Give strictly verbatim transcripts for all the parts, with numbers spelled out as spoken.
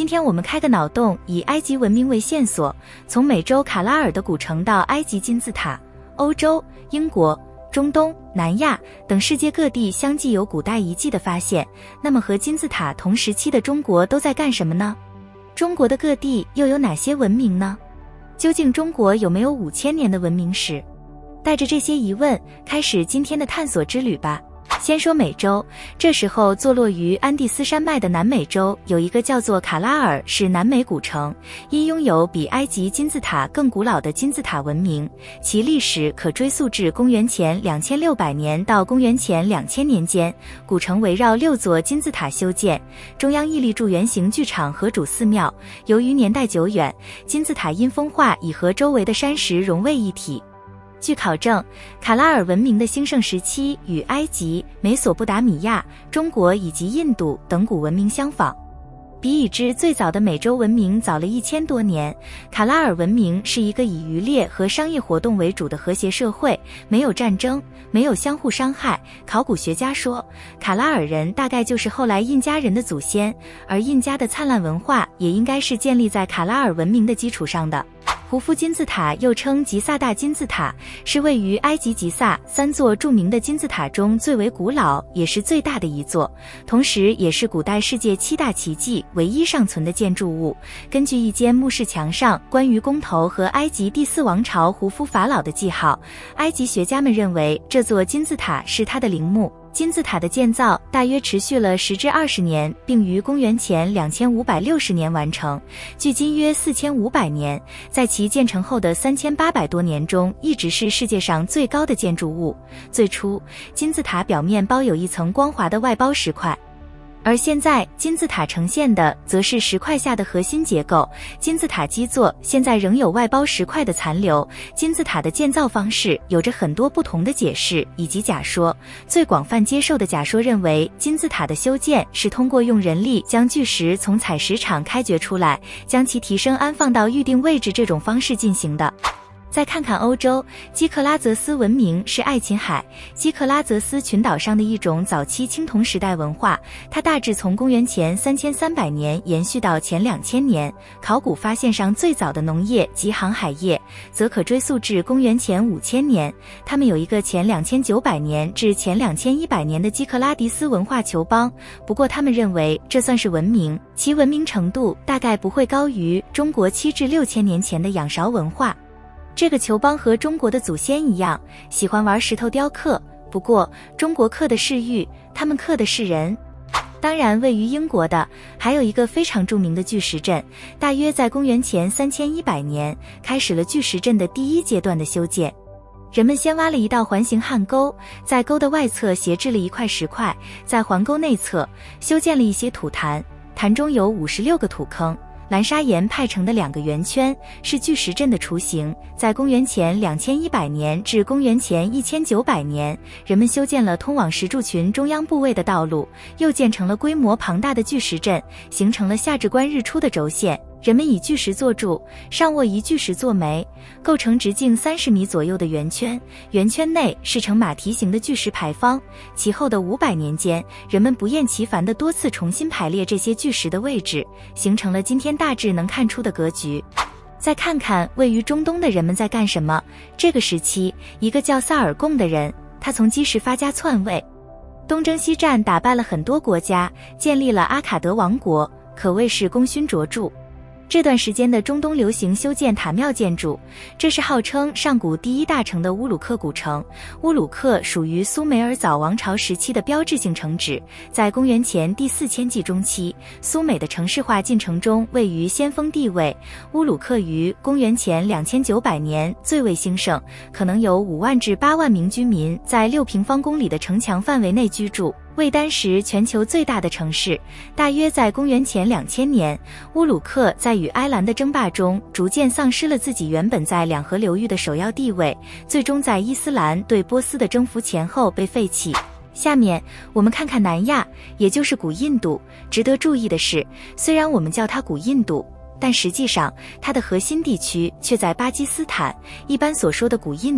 今天我们开个脑洞，以埃及文明为线索，从美洲卡拉尔的古城到埃及金字塔，欧洲、英国、中东、南亚等世界各地相继有古代遗迹的发现。那么和金字塔同时期的中国都在干什么呢？中国的各地又有哪些文明呢？究竟中国有没有五千年的文明史？带着这些疑问，开始今天的探索之旅吧。先说美洲，这时候坐落于安第斯山脉的南美洲有一个叫做卡拉尔，是南美古城，因拥有比埃及金字塔更古老的金字塔文明，其历史可追溯至公元前两千六百年到公元前两千年间。古城围绕六座金字塔修建，中央屹立柱圆形剧场和主寺庙。由于年代久远，金字塔因风化已和周围的山石融为一体。据考证，卡拉尔文明的兴盛时期与埃及、美索不达米亚、中国以及印度等古文明相仿。比已知最早的美洲文明早了一千多年。卡拉尔文明是一个以渔猎和商业活动为主的和谐社会，没有战争，没有相互伤害。考古学家说，卡拉尔人大概就是后来印加人的祖先，而印加的灿烂文化也应该是建立在卡拉尔文明的基础上的。胡夫金字塔又称吉萨大金字塔，是位于埃及吉萨三座著名的金字塔中最为古老也是最大的一座，同时也是古代世界七大奇迹唯一尚存的建筑物。根据一间墓室墙上关于公头和埃及第四王朝胡夫法老的记号，埃及学家们认为这座金字塔是他的陵墓。金字塔的建造大约持续了十至二十年，并于公元前两千五百六十年完成，距今约四千五百年。在其建成后的三千八百多年中，一直是世界上最高的建筑物。最初，金字塔表面包有一层光滑的外包石块，而现在金字塔呈现的则是石块下的核心结构。金字塔基座现在仍有外包石块的残留。金字塔的建造方式有着很多不同的解释以及假说。最广泛接受的假说认为，金字塔的修建是通过用人力将巨石从采石场开掘出来，将其提升安放到预定位置这种方式进行的。再看看欧洲，基克拉泽斯文明是爱琴海基克拉泽斯群岛上的一种早期青铜时代文化，它大致从公元前三千三百年延续到前两千年。考古发现上最早的农业及航海业则可追溯至公元前五千年。他们有一个前两千九百年至前两千一百年的基克拉迪斯文化球邦，不过他们认为这算是文明，其文明程度大概不会高于中国七至六千年前的仰韶文化。这个球邦和中国的祖先一样，喜欢玩石头雕刻，不过中国刻的是玉，他们刻的是人。当然，位于英国的还有一个非常著名的巨石阵，大约在公元前三千一百年开始了巨石阵的第一阶段的修建。人们先挖了一道环形焊沟，在沟的外侧斜置了一块石块，在环沟内侧修建了一些土坛，坛中有五十六个土坑。蓝砂岩派成的两个圆圈是巨石阵的雏形。在公元前两千一百年至公元前一千九百年，人们修建了通往石柱群中央部位的道路，又建成了规模庞大的巨石阵，形成了夏至观日出的轴线。人们以巨石做柱，上卧以巨石做眉，构成直径三十米左右的圆圈，圆圈内是呈马蹄形的巨石牌坊。其后的五百年间，人们不厌其烦地多次重新排列这些巨石的位置，形成了今天大致能看出的格局。再看看位于中东的人们在干什么。这个时期，一个叫萨尔贡的人，他从基什发家篡位，东征西战，打败了很多国家，建立了阿卡德王国，可谓是功勋卓著。这段时间的中东流行修建塔庙建筑，这是号称上古第一大城的乌鲁克古城。乌鲁克属于苏美尔早王朝时期的标志性城址，在公元前第四千纪中期，苏美的城市化进程中位于先锋地位。乌鲁克于公元前两千九百年最为兴盛，可能有五万至八万名居民在六平方公里的城墙范围内居住。为当时全球最大的城市。大约在公元前两千年，乌鲁克在与埃兰的争霸中逐渐丧失了自己原本在两河流域的首要地位，最终在伊斯兰对波斯的征服前后被废弃。下面我们看看南亚，也就是古印度。值得注意的是，虽然我们叫它古印度，但实际上它的核心地区却在巴基斯坦。一般所说的古印度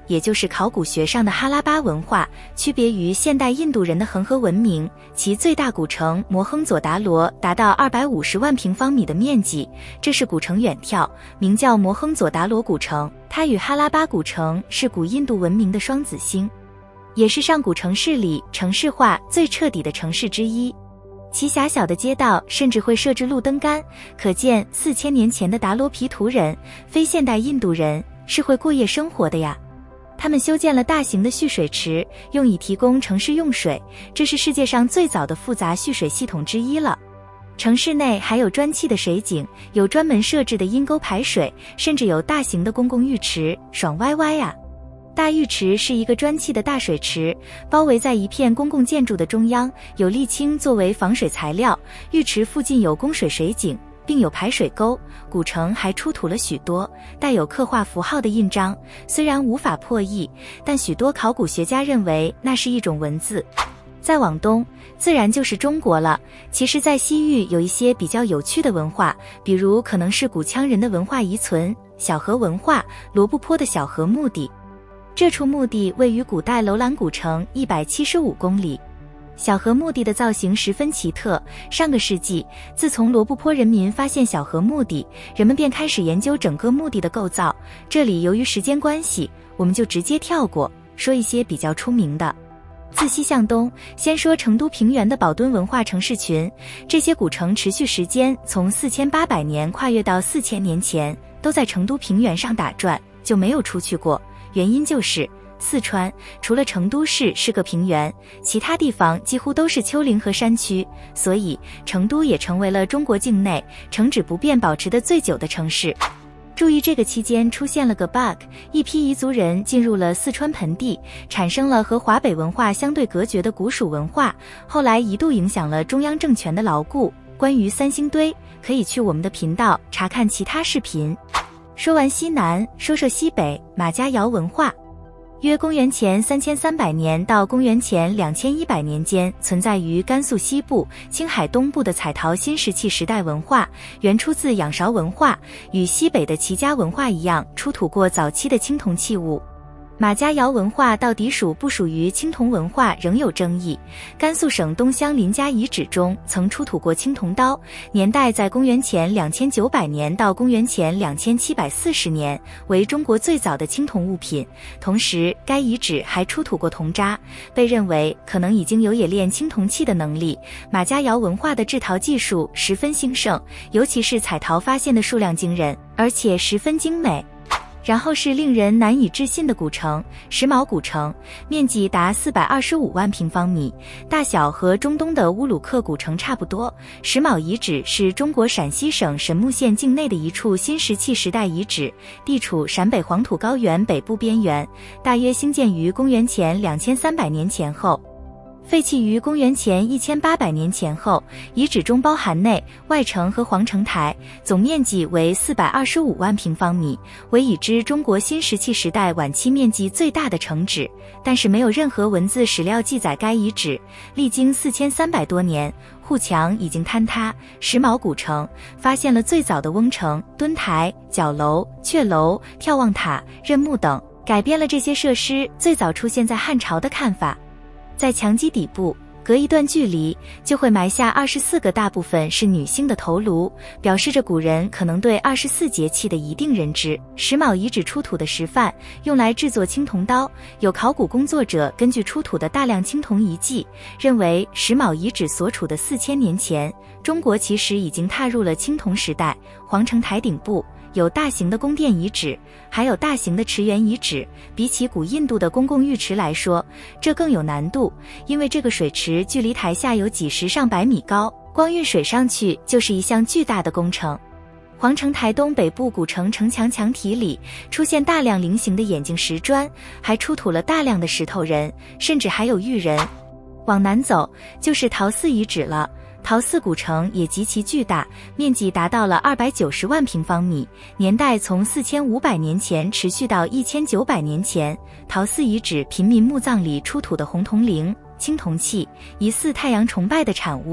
也就是考古学上的哈拉巴文化，区别于现代印度人的恒河文明，其最大古城摩亨佐达罗达到二百五十万平方米的面积，这是古城远眺，名叫摩亨佐达罗古城。它与哈拉巴古城是古印度文明的双子星，也是上古城市里城市化最彻底的城市之一。其狭小的街道甚至会设置路灯杆，可见四千年前的达罗毗荼人，非现代印度人是会过夜生活的呀。他们修建了大型的蓄水池，用以提供城市用水，这是世界上最早的复杂蓄水系统之一了。城市内还有砖砌的水井，有专门设置的阴沟排水，甚至有大型的公共浴池，爽歪歪呀。大浴池是一个砖砌的大水池，包围在一片公共建筑的中央，有沥青作为防水材料。浴池附近有供水水井，并有排水沟。古城还出土了许多带有刻画符号的印章，虽然无法破译，但许多考古学家认为那是一种文字。再往东，自然就是中国了。其实在西域有一些比较有趣的文化，比如可能是古羌人的文化遗存，小河文化，罗布泊的小河墓地。这处墓地位于古代楼兰古城一百七十五公里。小河墓地的造型十分奇特，上个世纪，自从罗布泊人民发现小河墓地，人们便开始研究整个墓地的构造。这里由于时间关系，我们就直接跳过，说一些比较出名的。自西向东，先说成都平原的宝墩文化城市群，这些古城持续时间从四千八百年跨越到四千年前，都在成都平原上打转，就没有出去过。原因就是四川除了成都市是个平原，其他地方几乎都是丘陵和山区，所以成都也成为了中国境内城址不变保持得最久的城市。注意这个期间出现了个 bug， 一批彝族人进入了四川盆地，产生了和华北文化相对隔绝的古蜀文化，后来一度影响了中央政权的牢固。关于三星堆，可以去我们的频道查看其他视频。说完西南，说说西北，马家窑文化。约公元前三千三百年到公元前两千一百年间，存在于甘肃西部、青海东部的彩陶新石器时代文化，原出自仰韶文化，与西北的齐家文化一样，出土过早期的青铜器物。马家窑文化到底属不属于青铜文化仍有争议。甘肃省东乡临嘉遗址中曾出土过青铜刀，年代在公元前两千九百年到公元前两千七百四十年，为中国最早的青铜物品。同时该遗址还出土过铜渣，被认为可能已经有冶炼青铜器的能力。马家窑文化的制陶技术十分兴盛，尤其是彩陶发现的数量惊人，而且十分精美。然后是令人难以置信的古城石峁古城，面积达四百二十五万平方米，大小和中东的乌鲁克古城差不多。石峁遗址是中国陕西省神木县境内的一处新石器时代遗址，地处陕北黄土高原北部边缘，大约兴建于公元前两千三百年前后。废弃于公元前一千八百年前后，遗址中包含内外城和皇城台，总面积为四百二十五万平方米，为已知中国新石器时代晚期面积最大的城址，但是没有任何文字史料记载该遗址。历经四千三百多年，护墙已经坍塌，石峁古城发现了最早的瓮城、墩台、角楼、阙楼、眺望塔、任墓等，改变了这些设施最早出现在汉朝的看法。在墙基底部隔一段距离就会埋下二十四个大部分是女性的头颅，表示着古人可能对二十四节气的一定认知。石峁遗址出土的石范用来制作青铜刀，有考古工作者根据出土的大量青铜遗迹，认为石峁遗址所处的四千年前，中国其实已经踏入了青铜时代。皇城台顶部有大型的宫殿遗址，还有大型的池源遗址。比起古印度的公共浴池来说，这更有难度，因为这个水池距离台下有几十上百米高，光运水上去就是一项巨大的工程。皇城台东北部古城城墙墙体里出现大量菱形的眼镜石砖，还出土了大量的石头人，甚至还有玉人。往南走就是陶寺遗址了。陶寺古城也极其巨大，面积达到了二百九十万平方米，年代从四千五百年前持续到一千九百年前。陶寺遗址平民墓葬里出土的红铜铃、青铜器，疑似太阳崇拜的产物。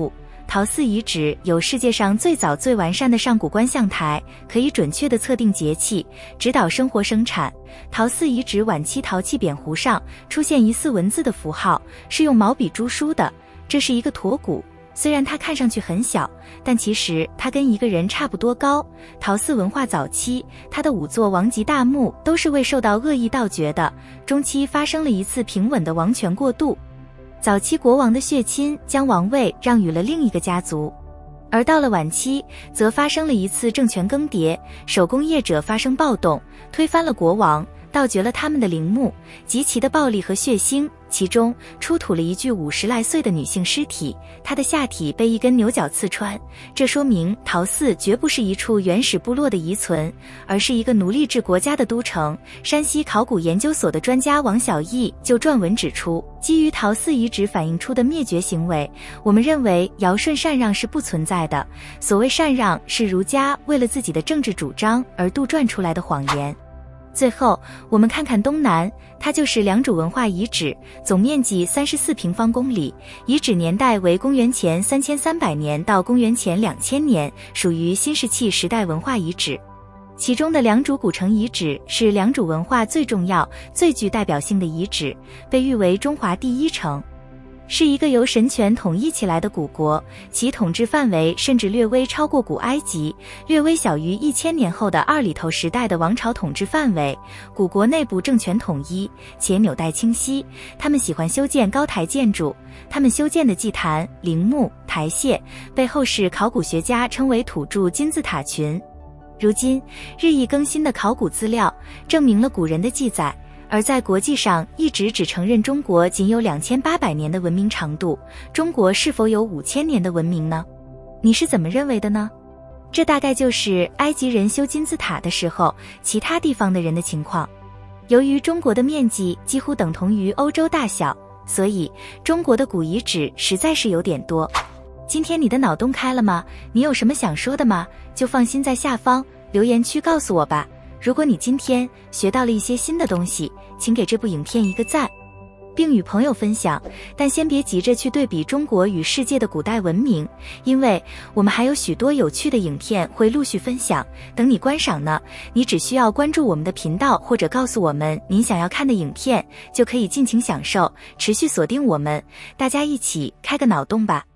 陶寺遗址有世界上最早最完善的上古观象台，可以准确地测定节气，指导生活生产。陶寺遗址晚期陶器扁壶上出现疑似文字的符号，是用毛笔注书的，这是一个驼骨。虽然它看上去很小，但其实它跟一个人差不多高。陶寺文化早期，它的五座王级大墓都是未受到恶意盗掘的，中期发生了一次平稳的王权过渡。早期国王的血亲将王位让予了另一个家族，而到了晚期，则发生了一次政权更迭，手工业者发生暴动，推翻了国王，盗掘了他们的陵墓，极其的暴力和血腥。其中出土了一具五十来岁的女性尸体，她的下体被一根牛角刺穿，这说明陶寺绝不是一处原始部落的遗存，而是一个奴隶制国家的都城。山西考古研究所的专家王小义就撰文指出，基于陶寺遗址反映出的灭绝行为，我们认为尧舜禅让是不存在的，所谓禅让是儒家为了自己的政治主张而杜撰出来的谎言。最后，我们看看东南，它就是良渚文化遗址，总面积三十四平方公里，遗址年代为公元前三千三百年到公元前两千年，属于新石器时代文化遗址。其中的良渚古城遗址是良渚文化最重要、最具代表性的遗址，被誉为中华第一城。是一个由神权统一起来的古国，其统治范围甚至略微超过古埃及，略微小于一千年后的二里头时代的王朝统治范围。古国内部政权统一，且纽带清晰，他们喜欢修建高台建筑，他们修建的祭坛、陵墓、台榭被后世考古学家称为土著金字塔群。如今，日益更新的考古资料证明了古人的记载，而在国际上一直只承认中国仅有两千八百年的文明长度，中国是否有五千年的文明呢？你是怎么认为的呢？这大概就是埃及人修金字塔的时候，其他地方的人的情况。由于中国的面积几乎等同于欧洲大小，所以中国的古遗址实在是有点多。今天你的脑洞开了吗？你有什么想说的吗？就放心在下方留言区告诉我吧。如果你今天学到了一些新的东西，请给这部影片一个赞，并与朋友分享。但先别急着去对比中国与世界的古代文明，因为我们还有许多有趣的影片会陆续分享，等你观赏呢。你只需要关注我们的频道，或者告诉我们您想要看的影片，就可以尽情享受。持续锁定我们，大家一起开个脑洞吧。